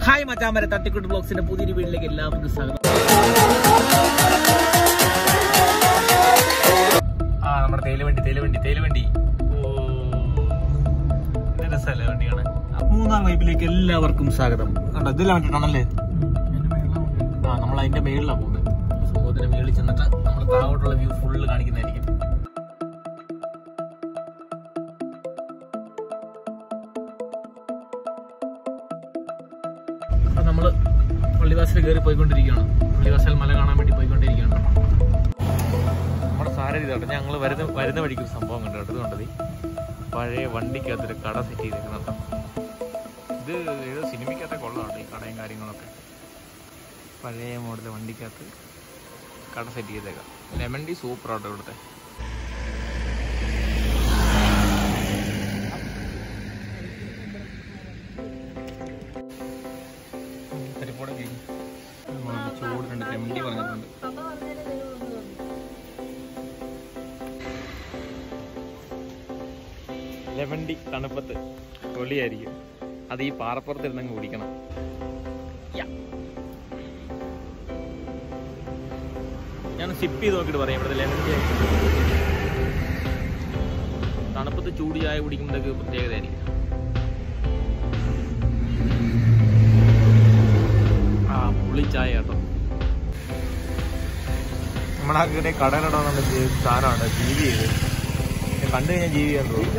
Hi മച്ചാമരെ, തട്ടിക്കുട്ട് ബ്ലോഗ്സിന്റെ പുതിയൊരു വീട്ടിലേക്ക് എല്ലാവർക്കും സ്വാഗതം. നമ്മുടെ തേയിലവണ്ടി രസമല്ലേ വണ്ടി കാണാൻ. മൂന്നാർ വൈബിലേക്ക് എല്ലാവർക്കും സ്വാഗതം. കണ്ടോ, ഇതെല്ലാം വേണ്ടിട്ടാണല്ലേ? നമ്മൾ അതിന്റെ മേളിലാണ് പോകുന്നത്. സമൂഹത്തിന്റെ മേളിൽ ചെന്നിട്ട് നമ്മൾ താഴോട്ടുള്ള വ്യൂ ഫുള്ള് കാണിക്കുന്നതായിരിക്കും. അപ്പൊ നമ്മള് പള്ളിവാസൽ കയറി പോയിക്കൊണ്ടിരിക്കുകയാണ്. പള്ളിവാസൽ മല കാണാൻ വേണ്ടി പോയിക്കൊണ്ടിരിക്കുകയാണ്. നമ്മുടെ സാരഥി കേട്ടോ, ഞങ്ങൾ വരുന്ന വഴിക്ക് ഒരു സംഭവം കണ്ടു കേട്ടോ. ഇത് കണ്ടത് പഴയ വണ്ടിക്കകത്തൊരു കട സെറ്റ് ചെയ്തേക്കുന്നുണ്ടോ. ഇത് ഏതോ സിനിമയ്ക്കകത്തെ കൊള്ളാട്ടോ ഈ കടയും കാര്യങ്ങളൊക്കെ. പഴയ മോഡൽ വണ്ടിക്കകത്ത് കട സെറ്റ് ചെയ്തേക്കാം. ലെമൺ ടീ സൂപ്പർ ആട്ടോ ഇവിടുത്തെ. പരിപ്പോടെ ചൂടുണ്ട്, ലെമൺ ടീ പറഞ്ഞിട്ടുണ്ട്. ലെമൺ ടീ തണുപ്പത്ത് പൊളിയായിരിക്കും. അത് ഈ പാറപ്പുറത്തിരുന്നങ്ങ് കുടിക്കണം. ഞാൻ സിപ്പ് ചെയ്ത് നോക്കിയിട്ട് പറയാം. ഇവിടുത്തെ ലെമൺ ടീ തണുപ്പത്ത് ചൂട് ചായ കുടിക്കുമ്പോഴൊക്കെ പ്രത്യേകതയായിരിക്കും. പുളി ചായ കേട്ടോ. നമ്മളാക്കിയ കടലിടാന്നുള്ള സാധനമാണ് ജീവി ചെയ്ത്. കണ്ടു കഴിഞ്ഞാൽ ജീവിക്കാൻ തോന്നും.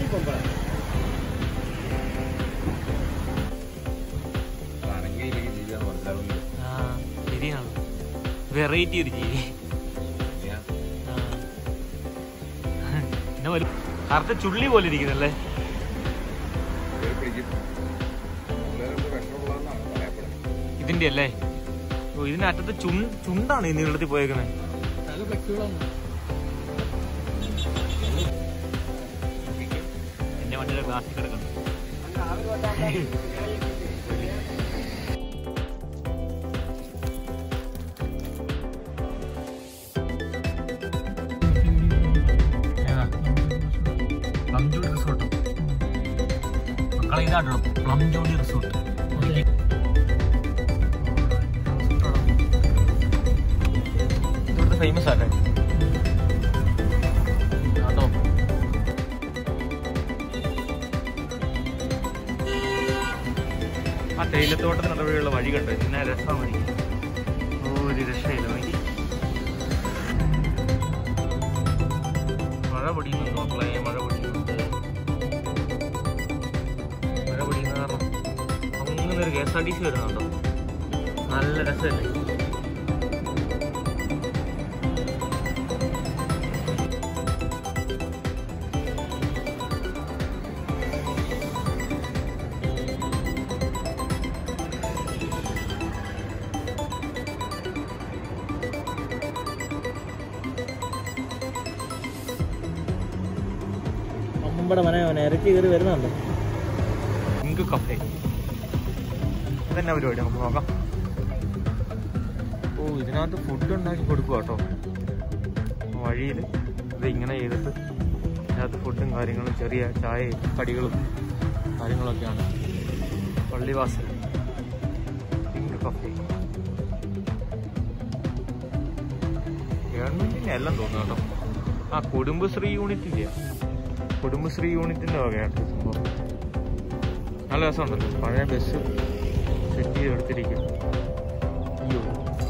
ശരിയാണ്, വെറൈറ്റി ഒരു ജീവി. പിന്നെ ഒരു കറുത്ത ചുള്ളി പോലെ ഇരിക്കുന്നല്ലേ. ഇതിന്റെ അല്ലേ? ഓ, ഇതിനറ്റത്ത് ചുണ്ടാണ് ഈ നീളത്തിൽ പോയേക്കുന്നത്. എന്റെ വണ്ടിയുടെ ഗ്ലാസ്സിൽ കിടക്കുന്നു. പ്ലംജോടി റിസോർട്ട് മക്കളെ, ഇതാട്ടോ പ്ലംജോടി റിസോർട്ട്. ഇവിടുത്തെ ഫേമസ് ആട്ടെ കേട്ടോ. ആ തേയിലത്തോട്ടത്തിന് നടുവെയുള്ള വഴി കണ്ട് പിന്നെ രസമാണ്. ഒരു രക്ഷയില്ല. മഴ പൊടിയുന്നുണ്ട് മക്കളെ, മഴ പൊടിയുന്നുണ്ട്. മഴ പൊടിയുന്ന കാരണം അങ്ങനെ ഒരു KSRTC വരുന്നുണ്ടോ. നല്ല രസമല്ലേ. നമ്മുടെ മനോനെ ഇറച്ചി കയറി വരുന്നുണ്ട്. പിങ്ക് കഫേ അതെന്നാ പരിപാടി, നമുക്ക് നോക്കാം. ഓ, ഇതിനകത്ത് ഫുഡ് ഉണ്ടാക്കി കൊടുക്കുക കേട്ടോ. വഴിയിൽ ഇത് ഇങ്ങനെ ചെയ്തിട്ട് ഇതിനകത്ത് ഫുഡും കാര്യങ്ങളും ചെറിയ ചായയും കടികളും കാര്യങ്ങളൊക്കെയാണ്. Pallivasal pink cafe. ഗവൺമെന്റിന്റെ എല്ലാം തോന്നുന്നു കേട്ടോ. ആ കുടുംബശ്രീ യൂണിറ്റിന്റെ വകയായിട്ട് സംഭവം. നല്ല രസമുണ്ടല്ലോ. പഴയ ബസ് സെറ്റ് ചെയ്തെടുത്തിരിക്കും. അയ്യോ,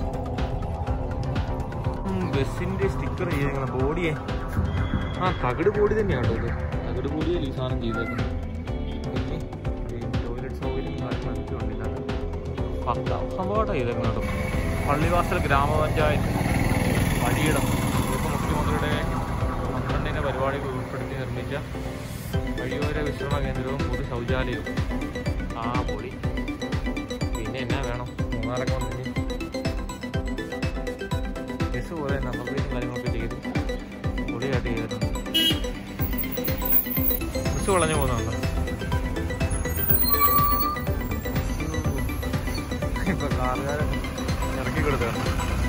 ബസ്സിന്റെ സ്റ്റിക്കർ ചെയ്തേക്കുന്ന ബോഡിയെ. തകിട് ബോഡി തന്നെയാണോ ഇത്? തകിട് ബോഡിയല്ലേ ഈ സാധനം ചെയ്തേക്കുന്നത്. ടോയ്ലറ്റ് സൗകര്യം കാര്യങ്ങളൊക്കെ ഉണ്ടില്ല. സംഭവമായിട്ടാണ് ചെയ്തേക്കുന്നത് കേട്ടോ. പള്ളിവാസൽ ഗ്രാമപഞ്ചായത്ത് വഴിയിടം മുഖ്യമന്ത്രിയുടെ 12 പരിപാടികൾ ഉൾപ്പെടുത്തി നിർമ്മിച്ച വഴിയോര വിശ്രമ കേന്ദ്രവും പൊതു ശൗചാലയവും. പൊളി. പിന്നെ എന്നാ വേണം? മൂന്നാറൊക്കെ വന്നിട്ട് ബസ് പോലെ നമ്പർ പ്ലേറ്റും കാര്യങ്ങളൊക്കെ ചെയ്ത് പൊളിയായിട്ട് ചെയ്തിട്ടുണ്ട്. ബസ് വളഞ്ഞു പോകുന്നുണ്ടോ? ഇപ്പൊ കാറുകാരൻ ഇറക്കി കൊടുത്താണ്.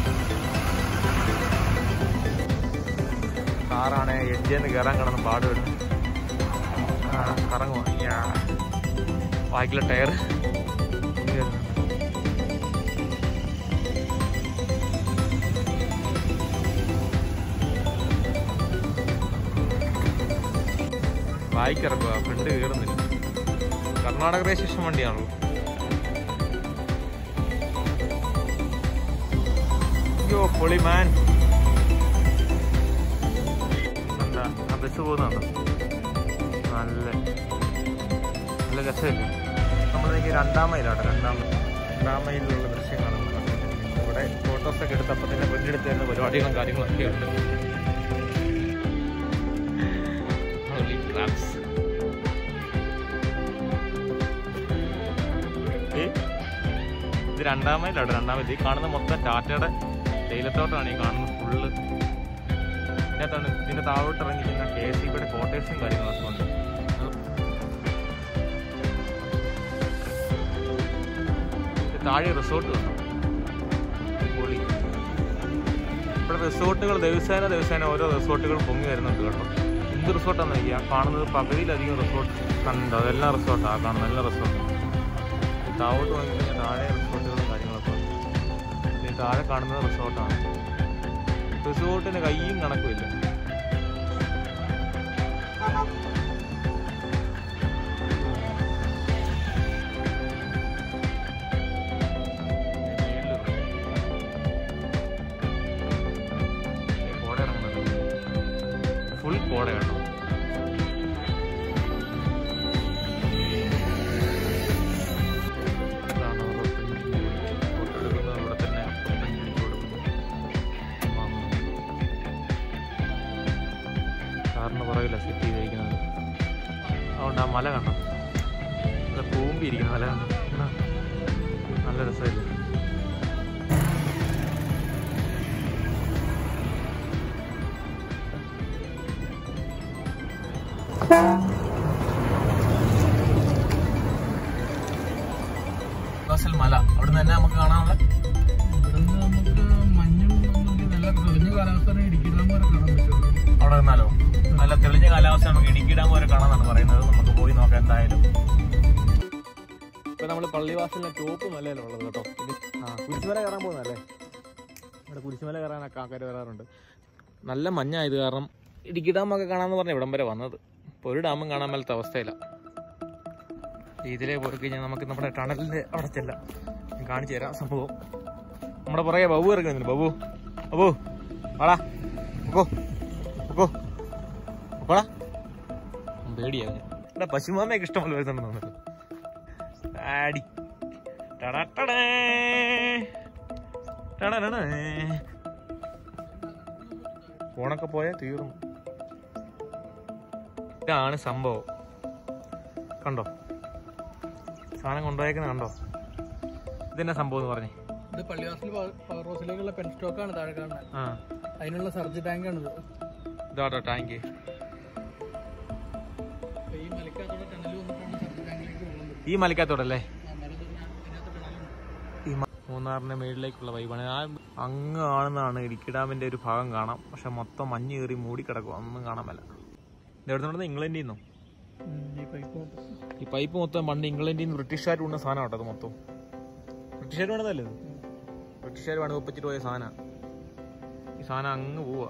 കാറാണ് എഡ്ജേന്ന് കയറാൻ കിടന്ന് പാടുപെടും. കറങ്ങുക ബാക്കിലെ ടയർ ഇറങ്ങി വരുന്നുണ്ട്. ബൈക്ക് ഇറക്കുക, ഫ്രണ്ട് കയറുന്നില്ല. കർണാടക രജിസ്ട്രേഷൻ വണ്ടിയാണല്ലോ. അയ്യോ പൊളി മാൻ. എന്താ ആ ബസ് പോകുന്നുണ്ടോ? നല്ല നല്ല രസമില്ല. നമ്മളേക്ക് 2-ാം മൈലാണ്. 2-ാം മൈലിലുള്ള ദൃശ്യങ്ങളാണ് നമ്മൾ കണ്ടുകൊണ്ടിരിക്കുന്നത്. ഇവിടെ ഫോട്ടോസൊക്കെ എടുത്തപ്പോൾ തന്നെ കൊല്ലെടുത്ത് തരുന്ന പരിപാടികളും കാര്യങ്ങളൊക്കെ ഉണ്ട്. ഇത് 2-ാം മൈലാണ്. 2-ാം മൈൽ ഈ കാണുന്ന മൊത്തം ടാറ്റയുടെ തേയിലത്തോട്ടാണ് ഈ കാണുന്നത് ഫുള്ള്. ഇതിനകത്താണ് ഇതിൻ്റെ താഴോട്ട് ഇറങ്ങിക്കുന്ന KSEBിയുടെ ക്വാർട്ടേഴ്സും കാര്യങ്ങളൊക്കെ ഉണ്ട്. താഴെ റിസോർട്ട് കാണാം. പൊളി. ഇവിടെ റിസോർട്ടുകൾ ദിവസേന ഓരോ റിസോർട്ടുകളും പൊങ്ങി വരുന്നുണ്ട് കേട്ടോ. എന്ത് റിസോർട്ടാണെന്ന് നോക്കിയാൽ കാണുന്നത് പകുതിയിലധികം റിസോർട്ട് കണ്ടോ. അതെല്ലാം റിസോർട്ടാണ് കാണുന്നത്, എല്ലാം റിസോർട്ട്. താഴോട്ട് നോക്കിക്കഴിഞ്ഞാൽ താഴെ റിസോർട്ടുകളും കാര്യങ്ങളൊക്കെ ഉണ്ട്. ഈ താഴെ കാണുന്നത് റിസോർട്ടാണ്. റിസോർട്ടിന് കയ്യും കണക്കുമില്ല. ഫുൾ കോടയാണോ. കാറിന് പുറകില്ല സെറ്റ് ചെയ്തിരിക്കുന്നത്. അതുകൊണ്ട് ആ മല കണ്ടോ, നല്ല കൂമ്പിയിരിക്കുന്ന മല കണ്ടോ, നല്ല രസമില്ല. മല അവിടെ നിന്ന് തന്നെ നമുക്ക് കാണാനുള്ള ഇവിടുന്ന് നമുക്ക് മഞ്ഞും നല്ല തെളിഞ്ഞ കാലാവസ്ഥ ഇടുക്കി ഡാം വരെ കാണാൻ പറ്റുള്ളൂ. അവിടെ നിന്നാലോ നല്ല തെളിഞ്ഞ കാലാവസ്ഥ നമുക്ക് ഇടുക്കി ഡാം വരെ കാണാന്നാണ് പറയുന്നത്. നമുക്ക് പോയി നോക്കാം എന്തായാലും. ഇപ്പൊ നമ്മള് പള്ളിവാസലിന്റെ ടോപ്പ് മലയിലാണ് ഉള്ളത് കേട്ടോ. കുരിശുമല കയറാൻ പോകുന്നല്ലേ. ഇവിടെ കുരിശുമല കയറാനൊക്കെ ആൾക്കാർ വരാറുണ്ട്. നല്ല മഞ്ഞായത് കാരണം ഇടുക്കി ഡാമൊക്കെ കാണാമെന്ന് പറഞ്ഞാൽ ഇവിടം വരെ വന്നത്. ഇപ്പോൾ ഒരു ഡാമും കാണാൻ മേലത്തെ അവസ്ഥയില്ല. ഇതിലേ പോയി കഴിഞ്ഞാൽ നമുക്ക് നമ്മുടെ ടണലിൻ്റെ അവിടെ ചെല്ലാം. ഞാൻ കാണിച്ചു തരാം സംഭവം. നമ്മുടെ പുറകെ ബബു ഇറങ്ങുന്നുണ്ട്. ബബു വാടാ, ഒക്കോ ഒക്കോടാ. പേടിയാ. ഇവിടെ പശുമാമയൊക്കെ ഇഷ്ടംപോലെ വരുന്നുണ്ടെന്ന് തോന്നുന്നു. ആടി ഫോണൊക്കെ പോയാൽ തീർന്നു. ഇതാണ് സംഭവം. കണ്ടോ സാധനം കൊണ്ടുപോയേക്കുന്ന കണ്ടോ. ഇതെന്നാ സംഭവം എന്ന് പറഞ്ഞേ. ഇത് പള്ളിവാസൽ പവർ ഹൗസിലേക്കുള്ള പെൻ സ്റ്റോക്കാണ് താഴെ കാണുന്നത്. അതിനുള്ള സർജ് ടാങ്കാണിത്. ഇതാട്ടോ ടാങ്ക്. ഈ മലക്കകത്തോടെ ടണൽ വന്നിട്ടാണ് സർജ് ടാങ്കിലേക്ക് പോകുന്നത്. ഈ മലക്കകത്തോടല്ലേ ഈ മൂന്നാറിന്റെ മേളിലേക്കുള്ള വൈബാണ്. അങ്ങ് കാണുന്നതാണ് ഇടുക്കി ഡാമിന്റെ ഒരു ഭാഗം കാണാം. പക്ഷെ മൊത്തം മഞ്ഞ് കയറി മൂടി കിടക്കും, ഒന്നും കാണാൻ മേല. ഇതെവിടെ ഇംഗ്ലണ്ടിൽ നിന്നോ ഈ പൈപ്പ് മൊത്തം പണ്ട് ഇംഗ്ലണ്ടിൽ നിന്ന് ബ്രിട്ടീഷുകാർ കൊണ്ട സാധനം കേട്ടോ. അത് മൊത്തം ബ്രിട്ടീഷുകാർ വേണതല്ലേ. ഇത് ബ്രിട്ടീഷുകാർ വേണം ഒപ്പിച്ചിട്ട് പോയ സാധനം. ഈ സാധനം അങ്ങ് പോവാ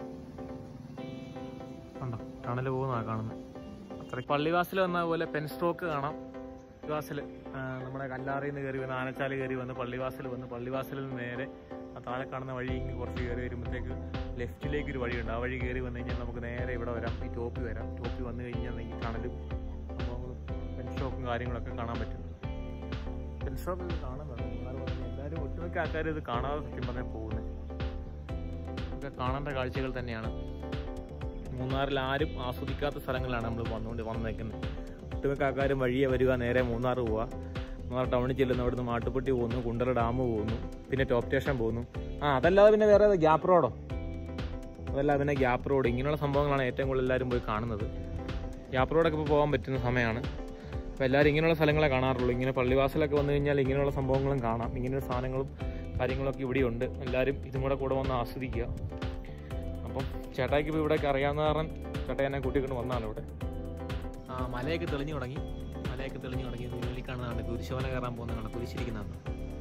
കണ്ടോ. ടണല് പോകുന്നതാണ് കാണുന്നത്. അത്ര പള്ളിവാസൽ വന്ന പോലെ പെൻ സ്റ്റോക്ക് കാണാം. പള്ളിവാസൽ നമ്മുടെ കല്ലാറിൽ നിന്ന് കയറി വന്ന് ആനച്ചാൽ കയറി വന്ന് പള്ളിവാസൽ വന്ന് പള്ളിവാസലിൽ നിന്ന് നേരെ ആ താഴെ കാണുന്ന വഴി ഇങ്ങനെ കുറച്ച് കയറി വരുമ്പോഴത്തേക്ക് ലെഫ്റ്റിലേക്ക് ഒരു വഴിയുണ്ട്. ആ വഴി കയറി വന്നു കഴിഞ്ഞാൽ നമുക്ക് നേരെ ഇവിടെ വരാം. ഈ ടോപ്പിൽ വരാം. ടോപ്പിൽ വന്നു കഴിഞ്ഞാൽ ഈ ടണലും സംഭവങ്ങളും പെൻ ഷോപ്പും കാര്യങ്ങളൊക്കെ കാണാൻ പറ്റും. പെൻ ഷോപ്പ് കാണാൻ എല്ലാവരും ഒട്ടുമിക്ക ആൾക്കാർ ഇത് കാണാതെ സത്യം പറഞ്ഞാൽ പോകുന്നത്. ഒക്കെ കാണേണ്ട കാഴ്ചകൾ തന്നെയാണ്. മൂന്നാറിൽ ആരും ആസ്വദിക്കാത്ത സ്ഥലങ്ങളിലാണ് നമ്മൾ വന്നേക്കുന്നത്. ഒട്ടുമിക്ക ആൾക്കാരും വഴിയെ വരിക, നേരെ മൂന്നാർ പോവുക. മൂന്നാർ ടൗണിൽ ചെല്ലുന്ന അവിടുന്ന് മാട്ടുപ്പെട്ടി പോകുന്നു, കുണ്ടറ ഡാം പോകുന്നു, പിന്നെ ടോപ്പ് സ്റ്റേഷൻ പോകുന്നു. അതല്ലാതെ പിന്നെ വേറെ ഗ്യാപ്പ് റോഡോ അതല്ലാതെ പിന്നെ ഗ്യാപ്പ് റോഡ് ഇങ്ങനെയുള്ള സംഭവങ്ങളാണ് ഏറ്റവും കൂടുതൽ എല്ലാവരും പോയി കാണുന്നത്. ഗ്യാപ്പ് റോഡൊക്കെ ഇപ്പോൾ പോകാൻ പറ്റുന്ന സമയമാണ്. അപ്പോൾ എല്ലാവരും ഇങ്ങനെയുള്ള സ്ഥലങ്ങളെ കാണാറുള്ളൂ. ഇങ്ങനെ പള്ളിവാസലൊക്കെ വന്നു കഴിഞ്ഞാൽ ഇങ്ങനെയുള്ള സംഭവങ്ങളും കാണാം. ഇങ്ങനെയുള്ള സാധനങ്ങളും കാര്യങ്ങളൊക്കെ ഇവിടെയുണ്ട്. എല്ലാവരും ഇതും കൂടെ വന്ന് ആസ്വദിക്കുക. അപ്പം ചേട്ടായിക്ക് ഇപ്പോൾ ഇവിടെയൊക്കെ അറിയാവുന്ന കാരണം ചേട്ടായി എന്നെ കൂട്ടിക്കൊണ്ട് വന്നാണ് ഇവിടെ. മലയൊക്കെ തെളിഞ്ഞു തുടങ്ങി. മലയൊക്കെ തെളിഞ്ഞു തുടങ്ങി. മുന്നിൽ കാണുന്നതാണ് കുരിശോല കയറാൻ പോകുന്നതാണ്, കുരിശിരിക്കുന്നതാണ്.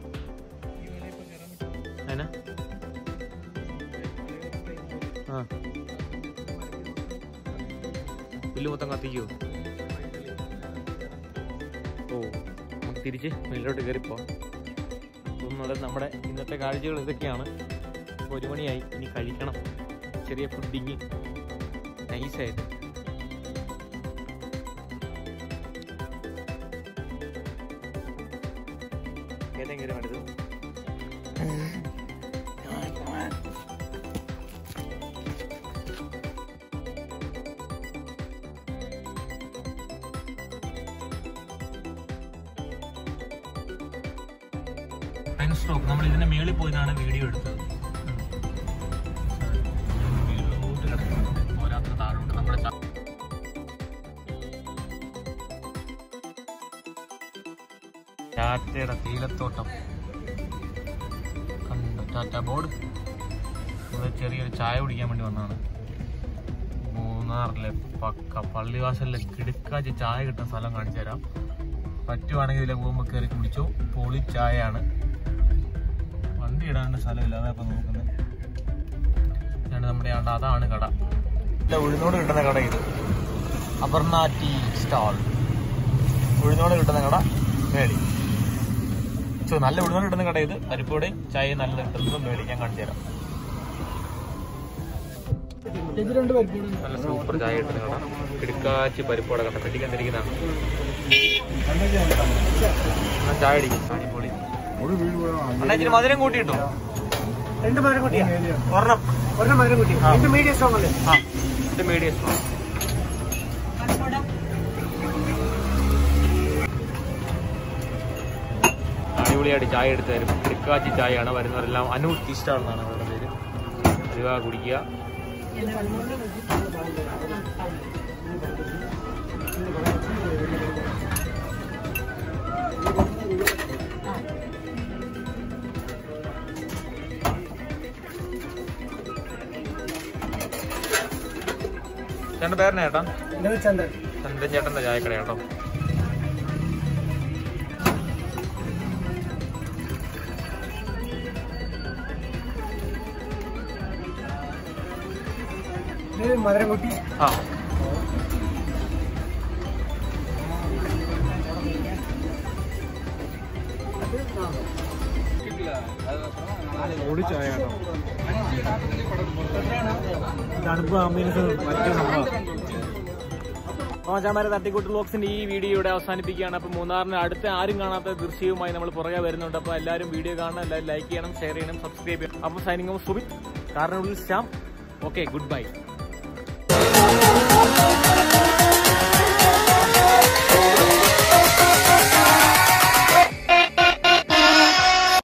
അതിനാ ആ പുല്ല് മൊത്തം കത്തിക്കോ? ഓ, നമുക്ക് തിരിച്ച് മേലോട്ട് കയറിപ്പോ. ഒന്നുള്ളത് നമ്മുടെ ഇന്നത്തെ കാഴ്ചകൾ ഇതൊക്കെയാണ്. 1 മണിയായി, ഇനി കഴിക്കണം. ചെറിയ ഫുഡിങ് നൈസായിട്ട്. ഏതെങ്കിലും അടുത്ത് സ്റ്റോക്ക് നമ്മൾ ഇതിന്റെ മേളിൽ പോയതാണ് വീഡിയോ എടുത്തത്. പോരാത്ര താഴോട്ട് നമ്മുടെ ടാറ്റയുടെ തേയിലത്തോട്ടം കണ്ടു. ടാറ്റ ബോർഡ്. ഇവിടെ ചെറിയൊരു ചായ കുടിക്കാൻ വേണ്ടി വന്നതാണ്. മൂന്നാറിലെ പക്ക പള്ളിവാസലിലെ കിടുക്കാച്ചി ചായ കിട്ടുന്ന സ്ഥലം കാണിച്ചു തരാം. പറ്റുവാണെങ്കിൽ ഇതിലെ പോകുമ്പോൾ കയറി കുടിച്ചോ. പൊളി ചായയാണ്. വണ്ടി ഇടാണ്ട് സ്ഥലമില്ല, അതാ ഇപ്പം നോക്കുന്നത്. നമ്മുടെ അതാണ് കട. ഉഴുന്നോട് കിട്ടുന്ന കട ഇത്. Aparna tea stall. ഉഴുന്നോട് കിട്ടുന്ന കട മേടി. നല്ല ഉഴുന്നോട് കിട്ടുന്ന കട ഇത്. പരിപ്പോടെയും ചായ നല്ല കിട്ടുന്നതും മേടി. ഞാൻ കാണിച്ചു തരാം. നല്ല സൂപ്പർ ചായ കിട്ടുന്ന കട. കിടക്കാച്ചി പരിപ്പോടെ കണ്ട പെട്ടിക്കാൻ തിരിക്കുന്നതാണ്. ചായ അടിക്കും. അടിപൊളി. അണ്ണാ ഇച്ചിരി മധുരം കൂട്ടിയിട്ടോ? 2 മധുരം കൂട്ടിയാ? ഒരെണ്ണം മധുരം കൂട്ടി. 2 മീഡിയം സ്ട്രോങ് അല്ലേ? ആ, ഇത് മീഡിയം സ്ട്രോങ്. അടിപൊളിയായിട്ട് ചായ എടുത്ത് തരും. കിടക്കാച്ചി ചായയാണ്. വരുന്നവരെല്ലാം അനു ടീ സ്റ്റാൾ എന്നാണ് അവരുടെ പേര്. അരിവ കുടിക്കുക. ചേട്ടൻ്റെ പേരെന്നാ ചേട്ടാ? ചന്ദ്രൻ. ചന്ദ്രൻ ചേട്ടൻ്റെ ചായക്കട കേട്ടോ. മധുരം കൂട്ടി. ആ, ചായ കേട്ടോ. തണുപ്പ് ആംബിയൻസ് മറ്റേ സംഭവം. ചാമാരെ തട്ടിക്കൂട്ട് വ്ലോഗ്സിന്റെ ഈ വീഡിയോ ഇവിടെ അവസാനിപ്പിക്കുകയാണ്. അപ്പോൾ മൂന്നാറിന് അടുത്ത ആരും കാണാത്ത ദൃശ്യവുമായി നമ്മൾ പുറകെ വരുന്നുണ്ട്. അപ്പോൾ എല്ലാവരും വീഡിയോ കാണണം, എല്ലാവരും ലൈക്ക് ചെയ്യണം, ഷെയർ ചെയ്യണം, സബ്സ്ക്രൈബ് ചെയ്യണം. അപ്പോൾ സൈനിങ് ഓഫ് സുബിത്, കാറിനുള്ളിൽ ശ്യാം. Okay, good by.